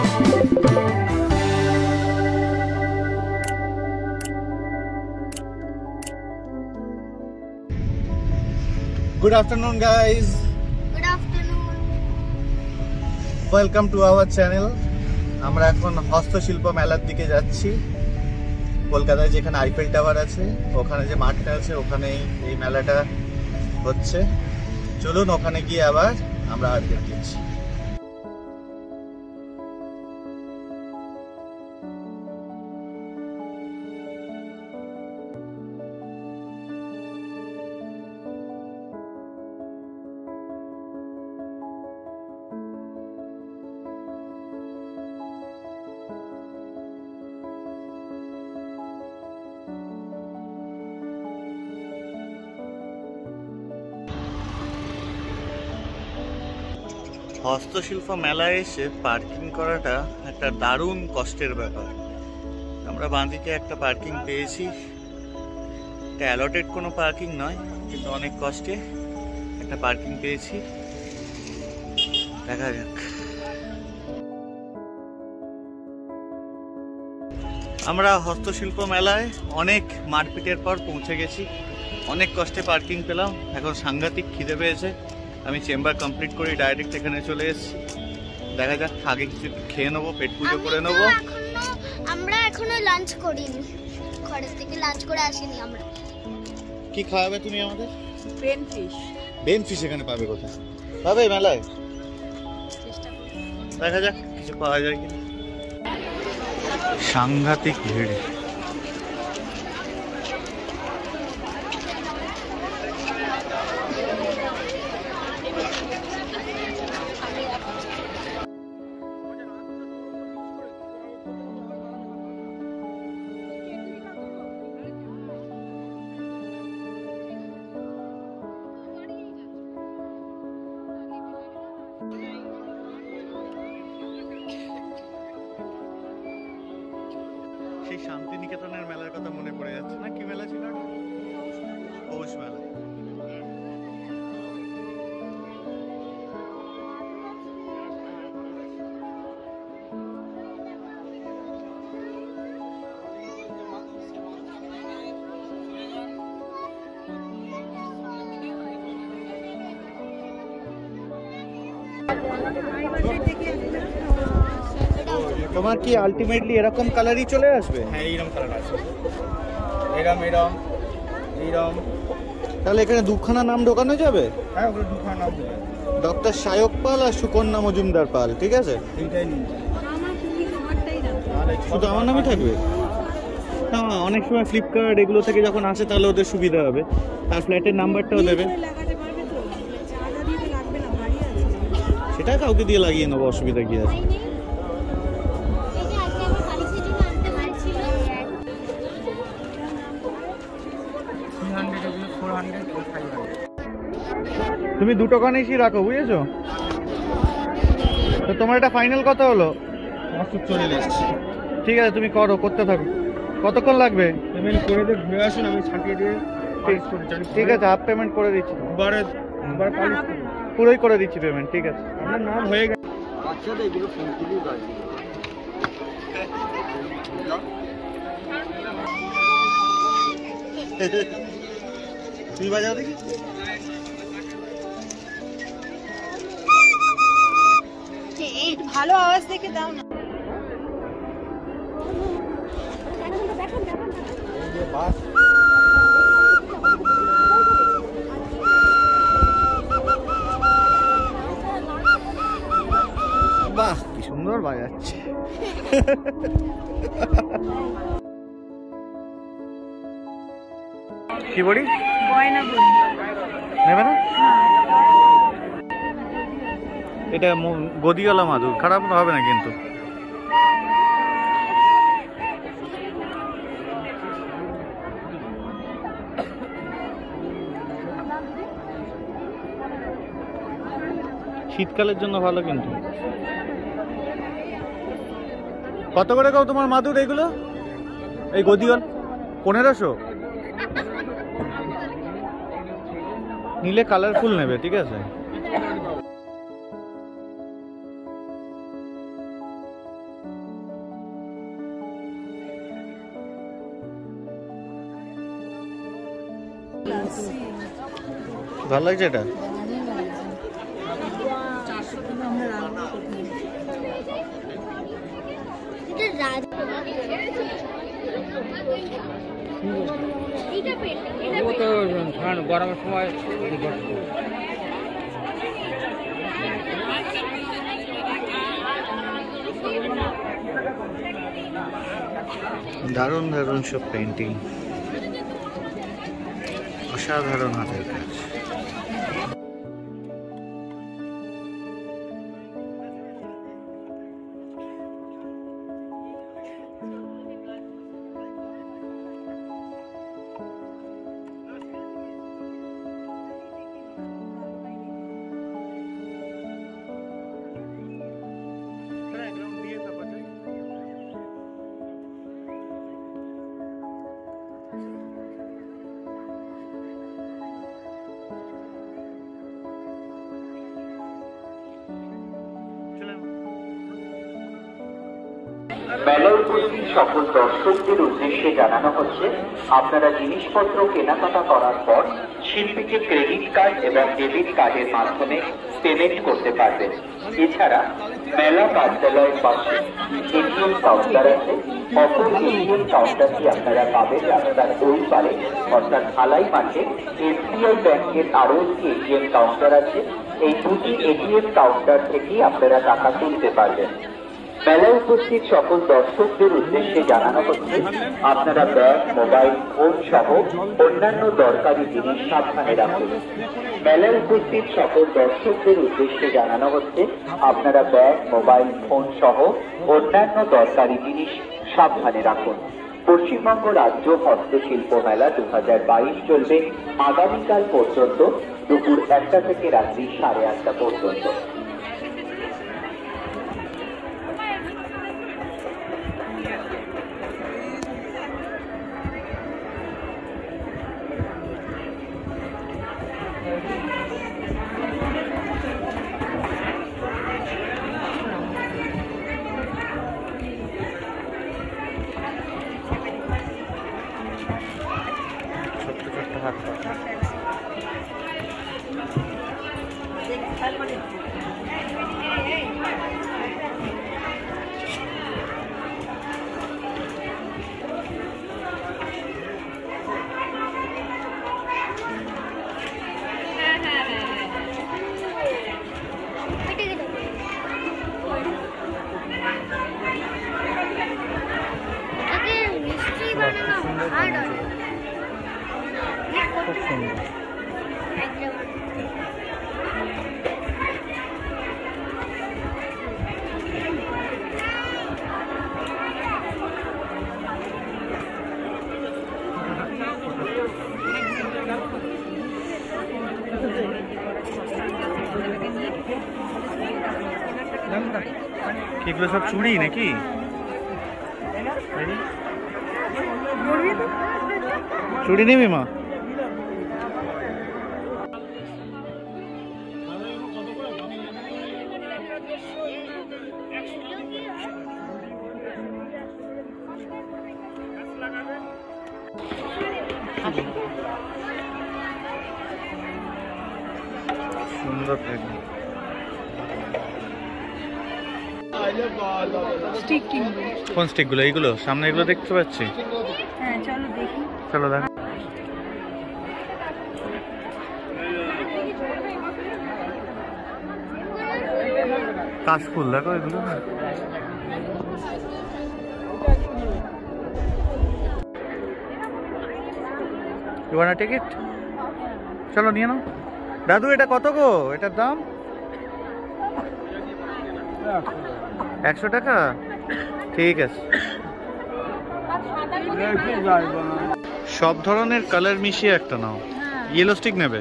Good afternoon, guys. Good afternoon. Welcome to our channel. আমরা এখন হস্তশিল্প মেলার দিকে যাচ্ছি। কলকাতায় যেখানে আইফেল টাওয়ার আছে, ওখানে যে মাঠটা আছে, ওখানেই এই মেলাটা হচ্ছে। চলুন ওখানে গিয়ে আবার আমরা আপডেট দিচ্ছি। হস্তশিল্প মেলায় এসে পার্কিং করাটা একটা দারুণ কষ্টের ব্যাপার। আমরা বাঁদিকে একটা পার্কিং পেয়েছি, এটা অ্যালটেড কোনো পার্কিং নয়, কিন্তু অনেক কষ্টে একটা পার্কিং পেয়েছি। দেখা যাক। আমরা হস্তশিল্প মেলায় অনেক মারপিটের পর পৌঁছে গেছি, অনেক কষ্টে পার্কিং পেলাম। এখন সাংঘাতিক খিদে পেয়েছে, আমি চেম্বার কমপ্লিট করে ডাইরেক্ট এখানে চলে এসেছি। দেখা যাক, আগে কিছু খেয়ে নেবো, পেট পুজো করে নেবো। আমরা এখনো লাঞ্চ করিনি, ঘরের থেকে লাঞ্চ করে আসিনি আমরা। কি খাওয়াবে তুমি আমাদের? Ben fish. বেন ফিশ এখানে পাবে কোথায়? পাবে মেলায়? দেখা যাক কিছু পাওয়া যায় কিনা। সাংঘাতিক ভিড়। সেই শান্তিনিকেতনের মেলার কথা মনে পড়ে যাচ্ছে না? কি মেলা ছিল? পৌষ মেলা। তোমার কি আলটিমেটলি এরকম কালারই চলে আসবে? হ্যাঁ, এইরকম কালার আসবে, এরম এরম এইরম। তাহলে এখানে দুখানা নাম ঢোকানো যাবে? হ্যাঁ, ওগুলো দুখানা নাম দেবে, ডক্টর সায়ক পাল আর সুকন্যা মজুমদার পাল। ঠিক আছে, এইটাই নিন। শুধু আমার নামই থাকবে? না, অনেক সময় ফ্লিপকার্ট এগুলো থেকে যখন আসে তাহলে ওদের সুবিধা হবে, আর ফ্ল্যাটের নাম্বারটাও দেবে। সেটা কাউকে দিয়ে লাগিয়ে নেবো, অসুবিধা কি আছে? তুমি দুটো কানেই রাখো, বুঝেছো? তো তোমার এটা ফাইনাল কত হলো? 540। ঠিক আছে, তুমি করতে থাকো। কতক্ষণ লাগবে? পেমেন্ট করে দিয়ে ঘুরে আসুন, আমি ছাটিয়ে দিয়ে ঠিক আছে, হাফ পেমেন্ট করে দিচ্ছি। পুরোই করে দিচ্ছি পেমেন্ট। ঠিক আছে, আপনার নাম হয়ে গেছে। তুই বাজাও দেখি। ভালো আওয়াজ দেখে দাও না। বাহ, কি সুন্দর বাজাচ্ছে। কি বলি? গয়না বলি নেবে না? এটা গদিওয়ালা মাদুর, খারাপ হবে না কিন্তু। শীতকালের জন্য ভালো কিন্তু। কত করে কাও তোমার মাদুর এগুলো? এই গদিওয়ালা 1500। নীলে কালারফুল নেবে, ঠিক আছে? ভালো লাগছে এটা? গরমের সময় দারুণ দারুণ সব পেন্টিং, অসাধারণ হাতের কাজ। মেলায় উপস্থিত সকল দর্শকদের উদ্দেশ্যে জানানো হচ্ছে, আপনারা জিনিসপত্র কেনাকাটা করার পর শিল্পীকে ক্রেডিট কার্ড এবং ডেবিট কার্ডের মাধ্যমে পেমেন্ট করতে পারবেন। এছাড়া মেলা কার্যালয়ের পাশে এটিএম কাউন্টার আছে। অপর এটিএম কাউন্টারটি আপনারা পাবেন রাস্তার ওই পারে, অর্থাৎ ঢালাই মাঠে এসবিআই ব্যাংকের আরও একটি এটিএম কাউন্টার আছে। এই দুটি এটিএম কাউন্টার থেকেই আপনারা টাকা তুলতে পারবেন। মেলায় উপস্থিত সকল দর্শকদের উদ্দেশ্যে জানানো হচ্ছে, আপনারা ব্যাগ, মোবাইল ফোন সহ অন্যান্য দরকারি জিনিস সাবধানে রাখুন। মেলায় উপস্থিত সকল দর্শকদের উদ্দেশ্যে জানানো হচ্ছে, আপনারা ব্যাগ, মোবাইল ফোন সহ অন্যান্য দরকারি জিনিস সাবধানে রাখুন। পশ্চিমবঙ্গ রাজ্য হস্তশিল্প মেলা 2022 চলবে আগামীকাল পর্যন্ত, দুপুর 1টা থেকে রাত্রি 8:30 পর্যন্ত। ছোট্ট ছোট্ট হাত পা। খুব সুন্দর। এগুলো সব চুড়ি নাকি? চুড়ি নিবি মা? সুন্দর স্টিক কিনবো। কোন স্টিকগুলো? এইগুলো সামনে এগুলো দেখতে পাচ্ছি। হ্যাঁ চলো দেখি। চলো দেখ। কাশফুল দেখো এগুলো। You wanna take it? চলো নিয়ে নাও। দাদু এটা কত গো? এটার দাম 100 টাকা। ঠিক আছে। সব ধরনের কালার মিশিয়ে একটা নাও। ইয়েলো স্টিক নেবে?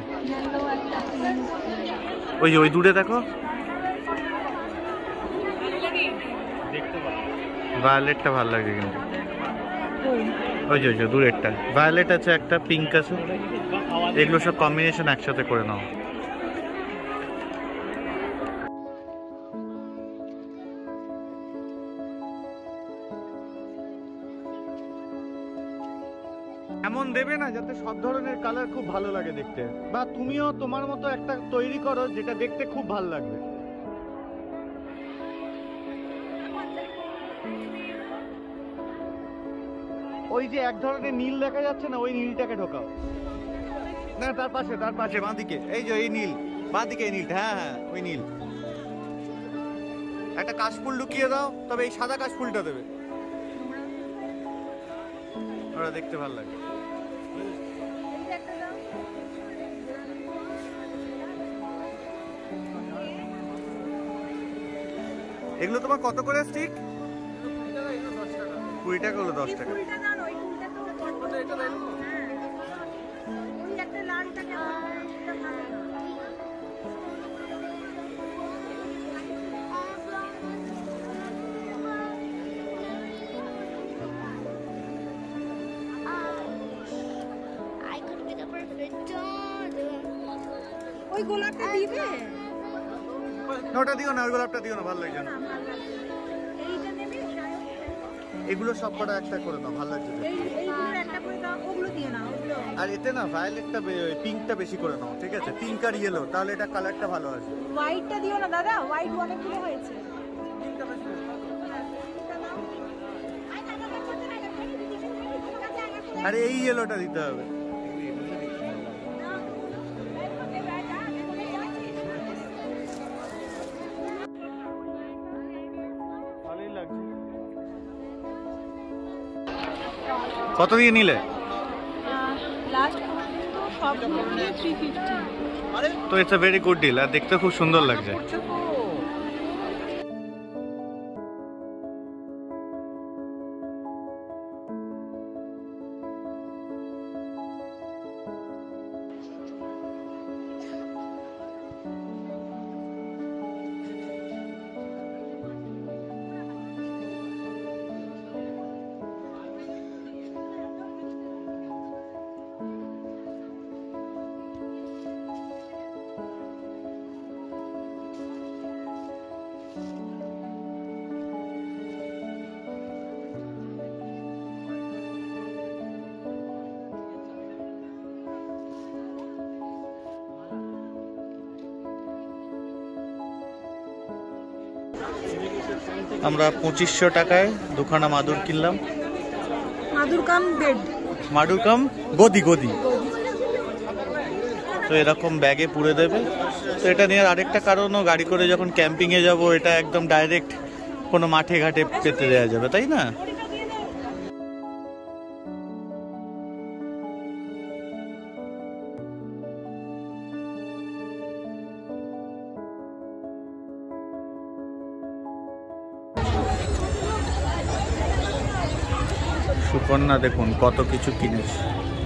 ওই ওই দূরে দেখো, ভায়োলেটটা ভালো লাগে কিন্তু। ওই যে দূরেরটা ভায়োলেট আছে, একটা পিঙ্ক আছে। এগুলো সব কম্বিনেশন একসাথে করে নাও। এমন দেবে না যাতে সব ধরনের কালার খুব ভালো লাগে দেখতে, বা তুমিও তোমার মতো একটা তৈরি করো যেটা দেখতে খুব ভালো লাগবে। ওই যে এক ধরনের নীল দেখা যাচ্ছে না, ওই নীলটাকে ঢোকাও না, তার পাশে বাঁদিকে, এই যে এই নীল, বাঁদিকে এই নীলটা, হ্যাঁ হ্যাঁ ওই নীল। একটা কাশফুল ঢুকিয়ে দাও, তবে এই সাদা কাশফুলটা দেবে, ওরা দেখতে ভালো লাগে। এগুলো তোমার কত করে স্টিক? 20 টাকা হলো 10 টাকা। ওই গোলাপটা দিবে? ওটা দিও না, ওই গোলাপটা দিও না, ভালো লাগছে না। এইটা নেবে? এগুলো সব কটা একটা করে দাও, ভালো লাগছে। এইগুলো একটা করে দাও, ওগুলো দিয়ে না ওগুলো। আর এতে না ভায়োলেটটা, পিঙ্কটা বেশি করে নাও, ঠিক আছে? পিঙ্ক আর ইয়েলো, তাহলে এটা কালারটা ভালো আসবে। হোয়াইটটা দিও না দাদা, হোয়াইট অনেকগুলো হয়েছে। আর এই ইয়েলোটা দিতে হবে। ভালোই লাগছে। কত দিয়ে নিলে? লাস্ট তো সব মিলিয়ে 350। তো it's a very good deal, আর দেখতে খুব সুন্দর লাগছে। আমরা 2500 টাকায় দুখানা মাদুর কিনলাম। মাদুর কাম বেড, মাদুর কাম গদি। তো এরকম ব্যাগে পুরে দেবে। তো এটা নিয়ে আরেকটা কারণও, গাড়ি করে যখন ক্যাম্পিংয়ে যাব, এটা একদম ডাইরেক্ট কোনো মাঠে ঘাটে পেতে দেওয়া যাবে, তাই না? সুকন্যা দেখুন কত কিছু কিনেছে।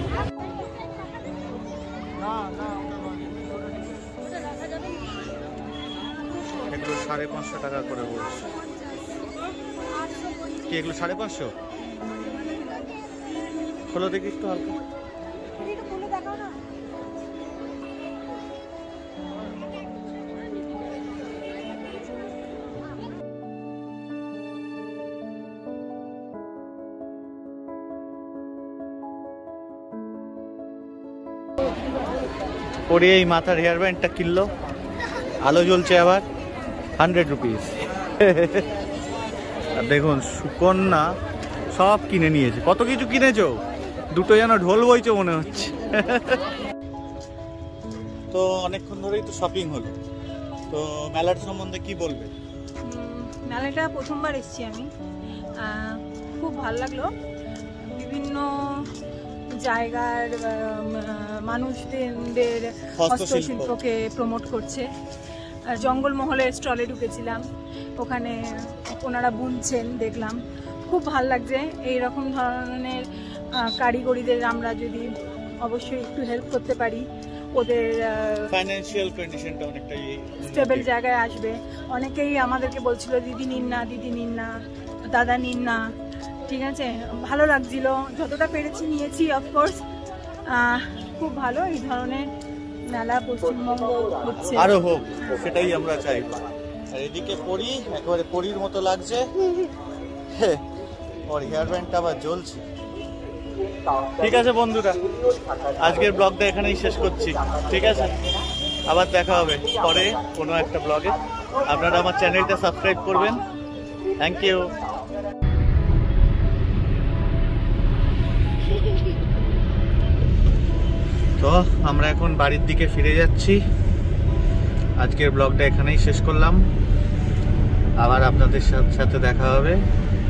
এগুলো 550 টাকা করে বলছে। কি এগুলো 550? খোলো দেখি একটু হালকা। পরে এই মাথার হেয়ার ব্যান্ডটা কিনলো, আলো জ্বলছে আবার, 100 রুপিস। আর দেখুন সুকন্যা সব কিনে নিয়েছে। কত কিছু কিনেছো, দুটো যেন ঢোল বইছো মনে হচ্ছে। তো অনেকক্ষণ ধরেই তো শপিং হলো, তো মেলার সম্বন্ধে কি বলবে? মেলাটা প্রথমবার এসেছি আমি, খুব ভালো লাগলো। বিভিন্ন জায়গার মানুষদের হস্তশিল্পকে প্রমোট করছে। জঙ্গলমহলের স্টলে ঢুকেছিলাম, ওখানে ওনারা বুনছেন, দেখলাম খুব ভালো লাগছে। এইরকম ধরনের কারিগরিদের আমরা যদি অবশ্যই একটু হেল্প করতে পারি, ওদের ফাইন্যান্সিয়াল কন্ডিশনটা অনেকটাই স্টেবল জায়গায় আসবে। অনেকেই আমাদেরকে বলছিল দিদি নিন না, দিদি নিন না, দাদা নিন না, ঠিক আছে, ভালো লাগছিল, যতটা পেরেছি নিয়েছি। অফকোর্স খুব ভালো এই ধরনের মেলা পশ্চিমবঙ্গ হচ্ছে, আরো হোক, সেটাই আমরা চাই। আর এদিকে পরি একেবারে পরির মতো লাগছে, ওর হেয়ার ব্যান্ডটা আবার জ্বলছে। ঠিক আছে বন্ধুরা, আজকের ব্লগটা এখানেই শেষ করছি। ঠিক আছে, আবার দেখা হবে পরে কোনো একটা ব্লগে। আপনারা আমার চ্যানেলটা সাবস্ক্রাইব করবেন। Thank you. তো আমরা এখন বাড়ির দিকে ফিরে যাচ্ছি। আজকের ব্লগটা এখানেই শেষ করলাম। আবার আপনাদের সাথে দেখা হবে